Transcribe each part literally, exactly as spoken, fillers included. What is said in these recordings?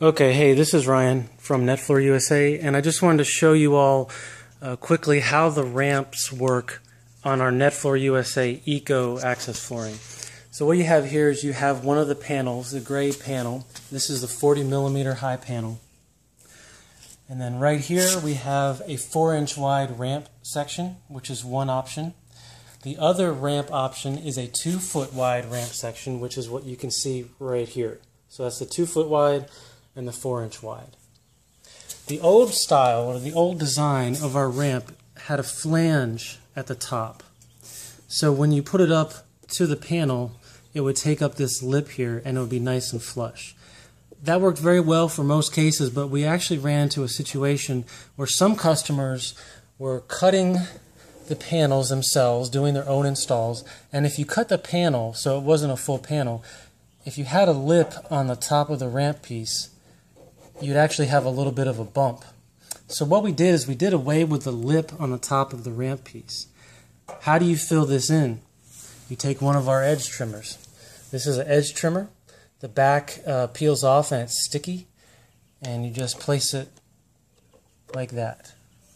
Okay, hey, this is Ryan from Netfloor U S A, and I just wanted to show you all uh, quickly how the ramps work on our Netfloor U S A ECO access flooring. So what you have here is you have one of the panels, the gray panel. This is the forty millimeter high panel. And then right here we have a four inch wide ramp section, which is one option. The other ramp option is a two foot wide ramp section, which is what you can see right here. So that's the two foot wide and the four inch wide. The old style, or the old design of our ramp had a flange at the top. So when you put it up to the panel, it would take up this lip here and it would be nice and flush. That worked very well for most cases, but we actually ran into a situation where some customers were cutting the panels themselves, doing their own installs, and if you cut the panel, so it wasn't a full panel, if you had a lip on the top of the ramp piece, you'd actually have a little bit of a bump. So what we did is we did away with the lip on the top of the ramp piece. How do you fill this in? You take one of our edge trimmers. This is an edge trimmer. The back uh, peels off and it's sticky, and you just place it like that.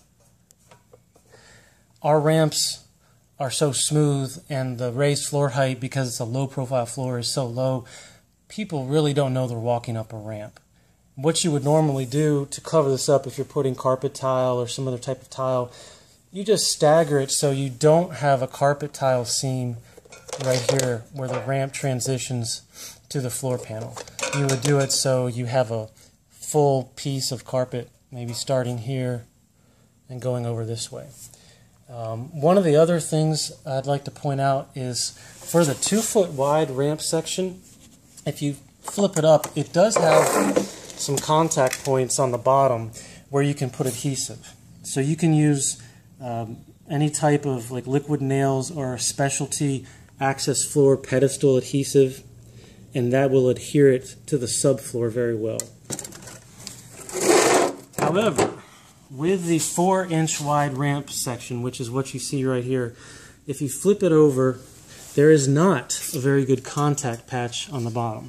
Our ramps are so smooth, and the raised floor height, because it's a low profile floor, is so low, people really don't know they're walking up a ramp. What you would normally do to cover this up, if you're putting carpet tile or some other type of tile, you just stagger it so you don't have a carpet tile seam right here where the ramp transitions to the floor panel. You would do it so you have a full piece of carpet, maybe starting here and going over this way. Um, one of the other things I'd like to point out is for the two foot wide ramp section, if you flip it up, it does have some contact points on the bottom where you can put adhesive. So you can use um, any type of like liquid nails or a specialty access floor pedestal adhesive, and that will adhere it to the subfloor very well. However, with the four inch wide ramp section, which is what you see right here, if you flip it over, there is not a very good contact patch on the bottom.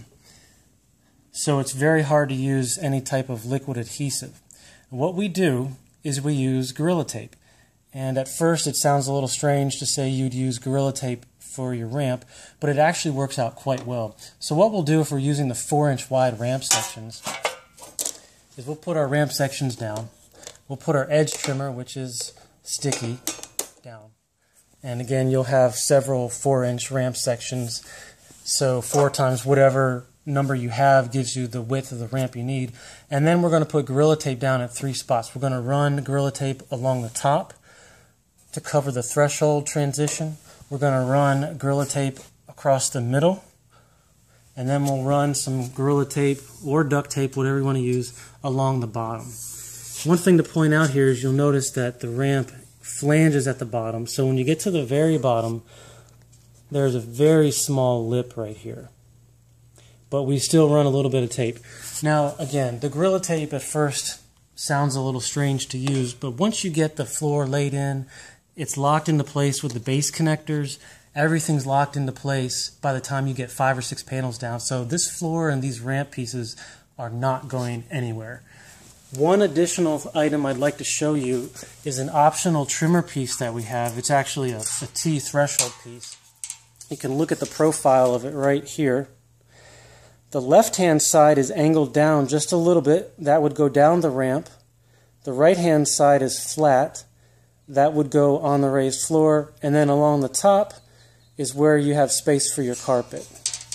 So it's very hard to use any type of liquid adhesive. What we do is we use Gorilla Tape. And at first it sounds a little strange to say you'd use Gorilla Tape for your ramp, but it actually works out quite well. So what we'll do if we're using the four inch wide ramp sections is we'll put our ramp sections down. We'll put our edge trimmer, which is sticky, down. And again, you'll have several four inch ramp sections. So four times whatever number you have gives you the width of the ramp you need. And then we're going to put Gorilla Tape down at three spots. We're going to run Gorilla Tape along the top to cover the threshold transition. We're going to run Gorilla Tape across the middle. And then we'll run some Gorilla Tape or duct tape, whatever you want to use, along the bottom. One thing to point out here is you'll notice that the ramp flanges at the bottom. So when you get to the very bottom, there's a very small lip right here. But we still run a little bit of tape. Now, again, the Gorilla Tape at first sounds a little strange to use, but once you get the floor laid in, it's locked into place with the base connectors. Everything's locked into place by the time you get five or six panels down. So this floor and these ramp pieces are not going anywhere. One additional item I'd like to show you is an optional trimmer piece that we have. It's actually a, a T threshold piece. You can look at the profile of it right here. The left-hand side is angled down just a little bit. That would go down the ramp. The right-hand side is flat. That would go on the raised floor. And then along the top is where you have space for your carpet.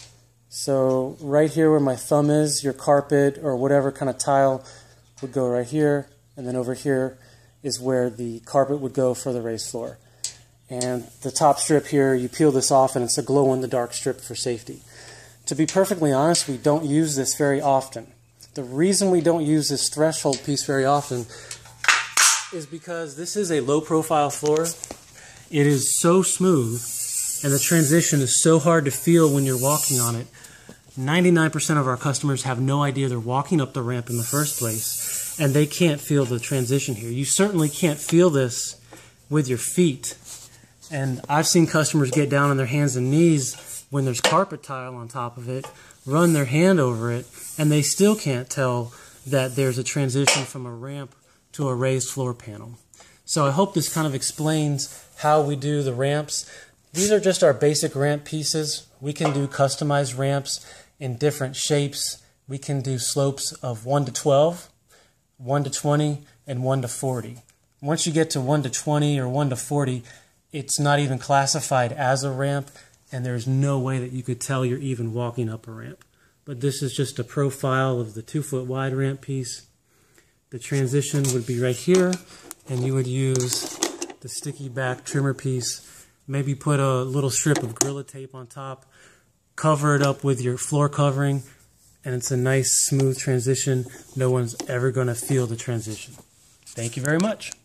So right here where my thumb is, your carpet or whatever kind of tile would go right here. And then over here is where the carpet would go for the raised floor. And the top strip here, you peel this off and it's a glow-in-the-dark strip for safety. To be perfectly honest, we don't use this very often. The reason we don't use this threshold piece very often is because this is a low-profile floor. It is so smooth, and the transition is so hard to feel when you're walking on it. ninety-nine percent of our customers have no idea they're walking up the ramp in the first place, and they can't feel the transition here. You certainly can't feel this with your feet. And I've seen customers get down on their hands and knees when there's carpet tile on top of it, run their hand over it, and they still can't tell that there's a transition from a ramp to a raised floor panel. So I hope this kind of explains how we do the ramps. These are just our basic ramp pieces. We can do customized ramps in different shapes. We can do slopes of one to twelve, one to twenty, and one to forty. Once you get to one to twenty or one to forty, it's not even classified as a ramp, and there's no way that you could tell you're even walking up a ramp. But this is just a profile of the two foot wide ramp piece. The transition would be right here, and you would use the sticky back trimmer piece. Maybe put a little strip of Gorilla Tape on top, cover it up with your floor covering, and it's a nice smooth transition. No one's ever going to feel the transition. Thank you very much.